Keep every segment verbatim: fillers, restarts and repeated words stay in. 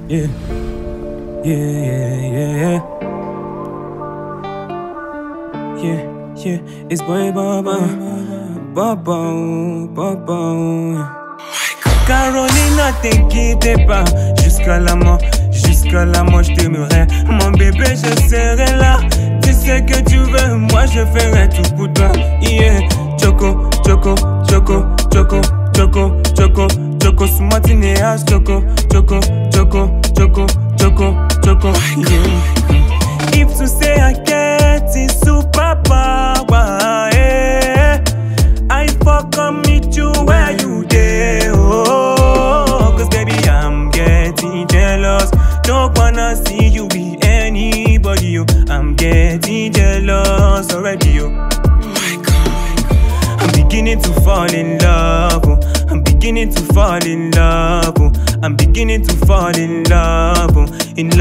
Yeah, yeah, yeah, yeah, yeah, yeah. It's boy Baba, Baba, Baba. Carolina, t'inquiète pas, jusqu'à la mort, jusqu'à la mort, je t'aimerai. Mon bébé, je serai là. Tu sais que tu veux, moi je ferai tout pour toi. Yeah, Choco, Choco, Choco, Choco, Choco, Choco, Choco, Smartineas, Choco, Choco, Choco, Choco, Choco, Choco. Yeah. If to say I get it, super power, yeah. I fuck on meet you where you there, oh. Cause baby, I'm getting jealous. Don't wanna see you be anybody, yo. I'm getting jealous already, yo. I'm beginning to fall in love, oh. I'm beginning to fall in love, oh. I'm beginning to fall in love, oh. In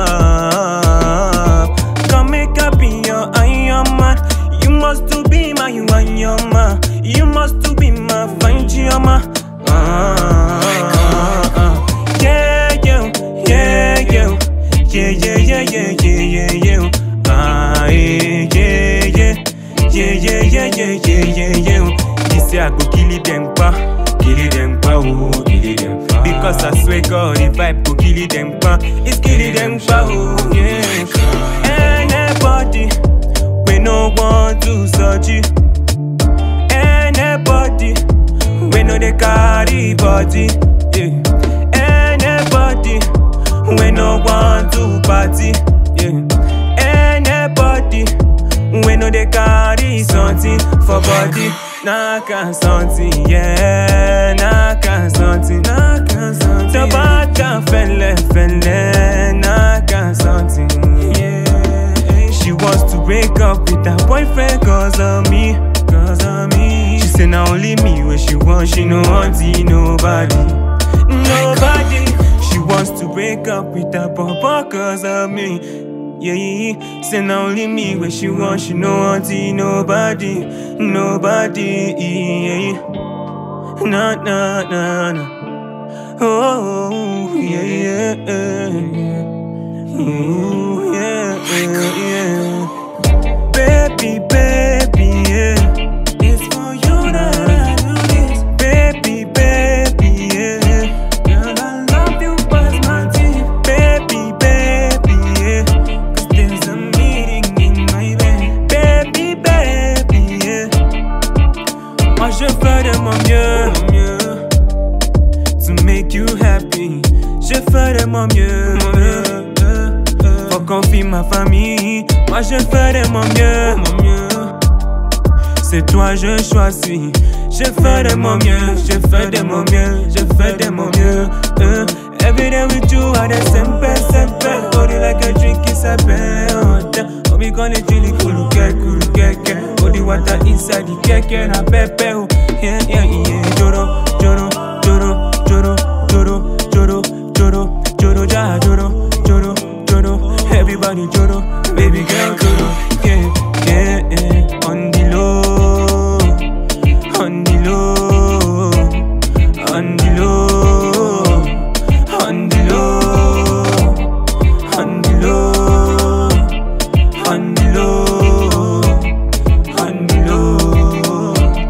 love. Come make up in your Iron Man. You must to be my Iron Man. You must to be my fine Chioma. Ah, ah, ah. Yeah, yeah, yeah, yeah. Yeah, yeah, yeah, yeah, yeah, yeah, yeah. Ah, yeah, yeah, yeah. Yeah, yeah, yeah, yeah, yeah, yeah, yeah. He say I go kill it them pa, kill it them pa, oh, kill it them pa. Because I swear God, the vibe go kill it them pa, it's kill it them pa, oh, yeah. Anybody, we no want to search you. Anybody, we no they carry body, yeah. Anybody, we no want to party, yeah. Anybody, we no they carry something for body. Naka something, yeah. Naka something, naka something. Tabata felle, felle. Naka something, yeah. She wants to break up with her boyfriend cause of me, cause of me. She say now only me when she wants, she no want nobody, nobody. She wants to break up with her papa cause of me. Yeah, yeah, yeah. Say now only me when she wants, she no want nobody, nobody. Yeah, yeah. Nah, nah, nah, nah. Oh, yeah, yeah, yeah. Ooh, yeah, yeah, yeah. Baby, baby, yeah. It's for you that I do this. Baby, baby, yeah. Girl, I love you past my teeth. Baby, baby, yeah. Cause there's a meeting in my bed. Baby, baby, yeah. Moi je ferai mon mieux, mieux to make you happy. Je ferai mon mieux, mon mieux. Faut confier ma famille. Moi je ferai mon mieux, mon mieux. C'est toi je choisis. Je ferai mon mieux, je ferai mon mieux, je ferai mon mieux. Uh, every day with you are the simple, simple. Hold it like a drink, it's a bell. Oh, we gonna chill it, cool, get, cool, get, get. Hold the water inside the cake, and I pepe. Yeah, yeah, yeah. Joro, joro, joro, joro, joro, joro, joro, joro, ja, joro, joro, joro. Everybody joro, baby girl joro. Yeah, yeah, yeah. On the low, on the low, on the low, on the low, on the low, on the low, on the low.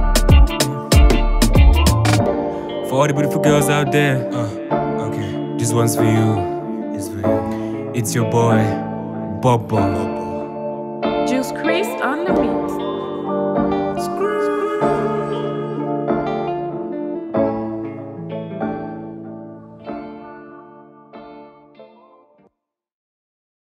For all the beautiful girls out there, uh, okay, this one's for you. It's for you. It's your boy, Bobo. Juice Chris on the beat. Screw.